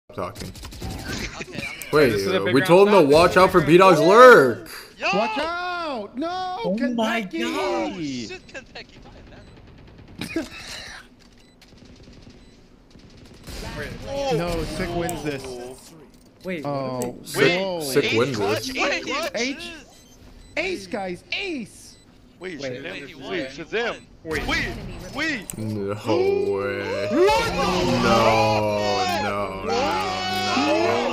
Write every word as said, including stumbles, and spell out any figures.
talking. Okay, Wait, uh, we told him to watch out for B-Dog's lurk. Yo! Watch out! No! Oh Kanpeki! my God. Oh shit, Kanpeki, fine, oh. No, Sick wins this. Wait, Oh, Sick, whoa. Sick wins this. Wait, what? H. Ace, guys, ace! Wait, Wait, Shazam, he wait, won, wait, he Shazam, won. wait, wait, wait. No way. No, no, no, no.